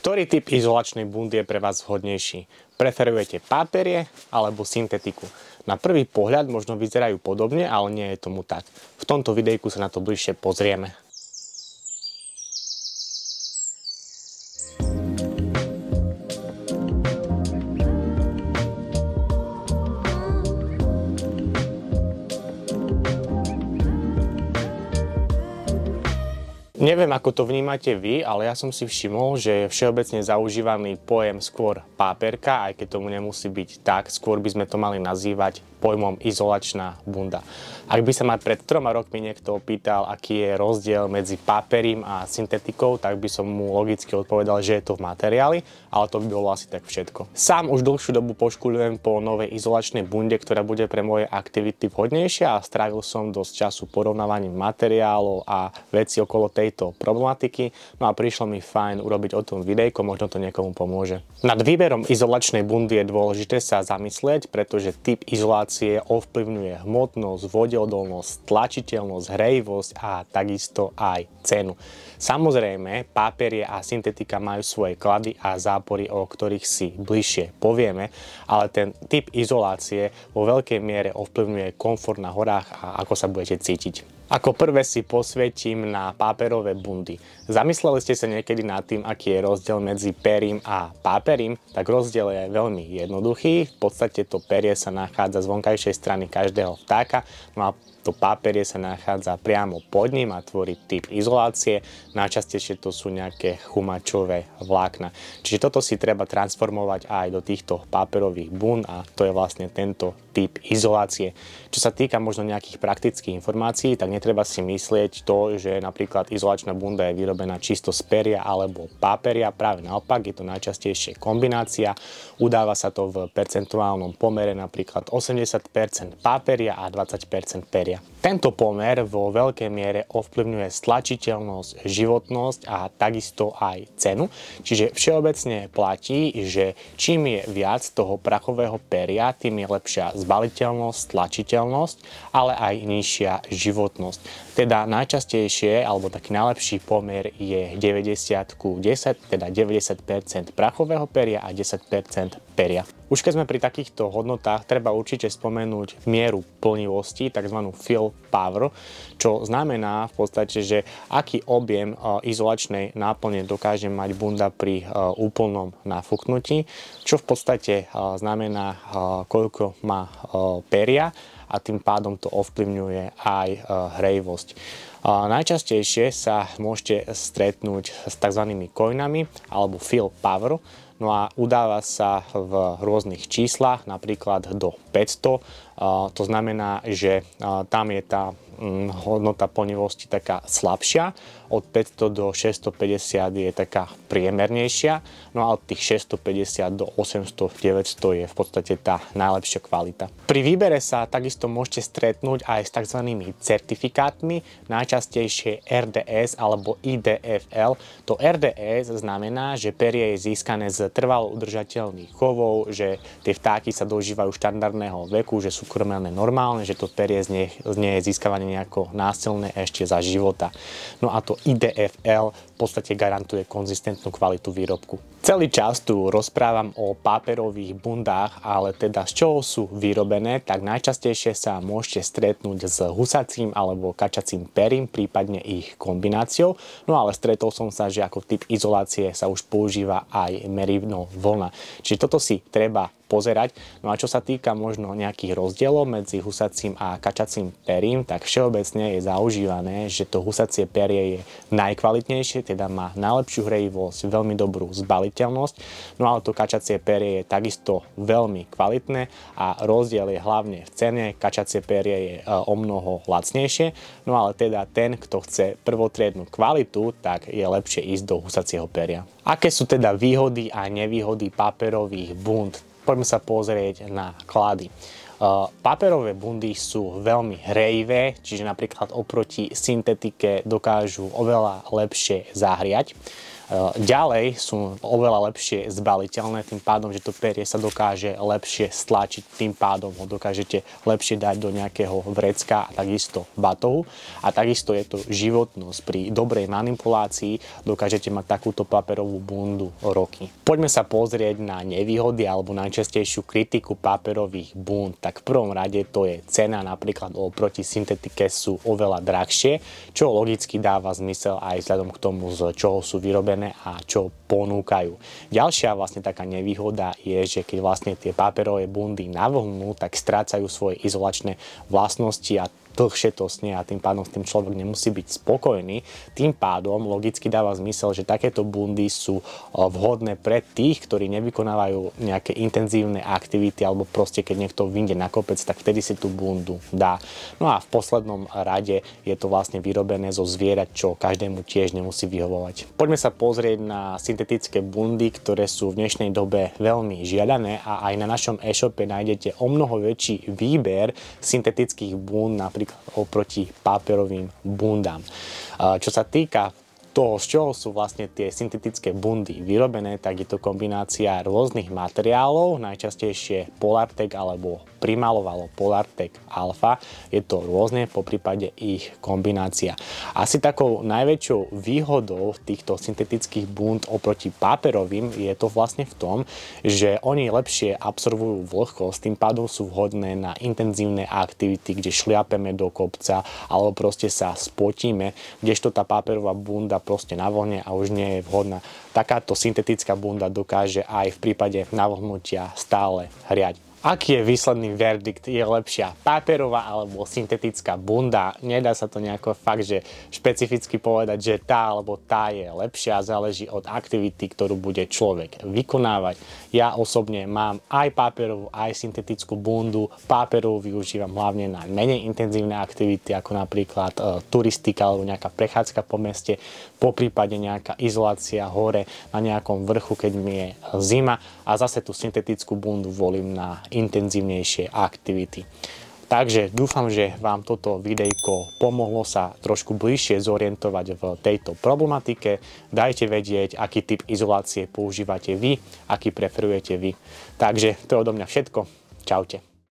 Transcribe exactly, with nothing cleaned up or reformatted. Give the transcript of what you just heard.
Ktorý typ izolačnej bundy je pre vás vhodnejší? Preferujete páperie alebo syntetiku? Na prvý pohľad možno vyzerajú podobne, ale nie je tomu tak. V tomto videjku sa na to bližšie pozrieme. Neviem, ako to vnímate vy, ale ja som si všimol, že je všeobecne zaužívaný pojem skôr páperka, aj keď tomu nemusí byť tak, skôr by sme to mali nazývať pojmom izolačná bunda. Ak by sa ma pred troma rokmi niekto opýtal, aký je rozdiel medzi páperím a syntetikou, tak by som mu logicky odpovedal, že je to v materiáli, ale to by bolo asi tak všetko. Sám už dlhšiu dobu poškuľujem po novej izolačnej bunde, ktorá bude pre moje aktivity vhodnejšia a strávil som dosť času porovnávaním materiálov a veci okolo tejto problematiky, no a prišlo mi fajn urobiť o tom videjko, možno to niekomu pomôže. Nad výberom izolačnej bundy je dôležité sa zamyslieť, pretože typ izolácie ovplyvňuje hmotnosť, vodeodolnosť, tlačiteľnosť, hrejivosť a takisto aj cenu. Samozrejme, páperie a syntetika majú svoje klady a zápory, o ktorých si bližšie povieme, ale ten typ izolácie vo veľkej miere ovplyvňuje komfort na horách a ako sa budete cítiť. Ako prvé si posvietím na páperové bundy. Zamysleli ste sa niekedy nad tým, aký je rozdiel medzi perím a páperím? Tak rozdiel je veľmi jednoduchý. V podstate to perie sa nachádza z vonkajšej strany každého vtáka, no a to páperie sa nachádza priamo pod ním a tvorí typ izolácie. Najčastejšie to sú nejaké chumačové vlákna. Čiže toto si treba transformovať aj do týchto páperových bund a to je vlastne tento typ izolácie. Čo sa týka možno nejakých praktických informácií, tak netreba si myslieť to, že napríklad izolačná bunda je vyrobená čisto z peria alebo páperia. Práve naopak, je to najčastejšie kombinácia. Udáva sa to v percentuálnom pomere, napríklad osemdesiat percent páperia a dvadsať percent peria. Tento pomer vo veľkej miere ovplyvňuje stlačiteľnosť, životnosť a takisto aj cenu. Čiže všeobecne platí, že čím je viac toho prachového peria, tým je lepšia zbaliteľnosť, tlačiteľnosť, ale aj nižšia životnosť. Teda najčastejšie, alebo taký najlepší pomer je deväťdesiat ku desať, teda deväťdesiat percent prachového peria a desať percent peria. Už keď sme pri takýchto hodnotách, treba určite spomenúť mieru plnivosti, tzv. Fill power, čo znamená v podstate, že aký objem izolačnej náplne dokáže mať bunda pri úplnom nafúknutí, čo v podstate znamená, koľko má peria a tým pádom to ovplyvňuje aj hrejivosť. Najčastejšie sa môžete stretnúť s tzv. Coinami alebo fill power. No a udáva sa v rôznych číslach, napríklad do päťsto. To znamená, že tam je tá hodnota plnivosti taká slabšia. Od päťsto do šesťstopäťdesiat je taká priemernejšia. No a od tých šesťstopäťdesiat do osemsto deväťsto je v podstate tá najlepšia kvalita. Pri výbere sa takisto môžete stretnúť aj s tzv. Certifikátmi, najčastejšie er dé es alebo í dé ef el. To er dé es znamená, že perie je získané z trvalo udržateľných chovov, že tie vtáky sa dožívajú štandardného veku, že sú krmené normálne, že to perie z nej, z nej je získavané nejako násilné ešte za života. No a to í dé ef el v podstate garantuje konzistentnú kvalitu výrobku. Celý čas tu rozprávam o páperových bundách, ale teda z čoho sú vyrobené, tak najčastejšie sa môžete stretnúť s husacím alebo kačacím perím, prípadne ich kombináciou. No ale stretol som sa, že ako typ izolácie sa už používa aj merino vlna. Čiže toto si treba pozerať. No a čo sa týka možno nejakých rozdielov medzi husacím a kačacím perím, tak všeobecne je zaužívané, že to husacie perie je najkvalitnejšie, teda má najlepšiu hrejivosť, veľmi dobrú zbaliteľnosť, no ale to kačacie perie je takisto veľmi kvalitné a rozdiel je hlavne v cene. Kačacie perie je o mnoho lacnejšie, no ale teda ten, kto chce prvotriednu kvalitu, tak je lepšie ísť do husacieho peria. Aké sú teda výhody a nevýhody páperových bund? Poďme sa pozrieť na klady. Uh, Paperové bundy sú veľmi hrejivé, čiže napríklad oproti syntetike dokážu oveľa lepšie zahriať. Ďalej sú oveľa lepšie zbaliteľné, tým pádom, že to perie sa dokáže lepšie stlačiť, tým pádom ho dokážete lepšie dať do nejakého vrecka a takisto batohu. A takisto je to životnosť. Pri dobrej manipulácii dokážete mať takúto paperovú bundu roky. Poďme sa pozrieť na nevýhody alebo najčastejšiu kritiku paperových bund. Tak v prvom rade to je cena, napríklad oproti syntetike sú oveľa drahšie, čo logicky dáva zmysel aj vzhľadom k tomu, z čoho sú vyrobené a čo ponúkajú. Ďalšia vlastne taká nevýhoda je, že keď vlastne tie paperové bundy navlhnú, tak strácajú svoje izolačné vlastnosti a dlhšie to snie a tým pádom s tým človek nemusí byť spokojný. Tým pádom logicky dáva zmysel, že takéto bundy sú vhodné pre tých, ktorí nevykonávajú nejaké intenzívne aktivity alebo proste keď niekto vyjde na kopec, tak vtedy si tú bundu dá. No a v poslednom rade je to vlastne vyrobené zo zvierat, čo každému tiež nemusí vyhovovať. Poďme sa pozrieť na syntetické bundy, ktoré sú v dnešnej dobe veľmi žiadané a aj na našom e-shope nájdete o mnoho väčší výber syntetických bund, napríklad oproti paperovým bundám. Čo sa týka toho, z čoho sú vlastne tie syntetické bundy vyrobené, tak je to kombinácia rôznych materiálov, najčastejšie Polartec alebo Primalovalo Polartec Alpha. Je to rôzne, po prípade ich kombinácia. Asi takou najväčšou výhodou týchto syntetických bund oproti paperovým je to vlastne v tom, že oni lepšie absorbujú vlhkosť, tým pádom sú vhodné na intenzívne aktivity, kde šliapeme do kopca alebo proste sa spotíme, kdežto tá paperová bunda proste na vlne a už nie je vhodná. Takáto syntetická bunda dokáže aj v prípade navlhnutia stále hriať. Aký je výsledný verdikt? Je lepšia paperová alebo syntetická bunda? Nedá sa to nejako fakt, že špecificky povedať, že tá alebo tá je lepšia, záleží od aktivity, ktorú bude človek vykonávať. Ja osobne mám aj paperovú, aj syntetickú bundu. Paperovú využívam hlavne na menej intenzívne aktivity, ako napríklad e, turistika alebo nejaká prechádzka po meste, po prípade nejaká izolácia hore na nejakom vrchu, keď mi je zima, a zase tú syntetickú bundu volím na intenzívnejšie aktivity. Takže dúfam, že vám toto videjko pomohlo sa trošku bližšie zorientovať v tejto problematike. Dajte vedieť, aký typ izolácie používate vy, aký preferujete vy. Takže to je odo mňa všetko. Čaute.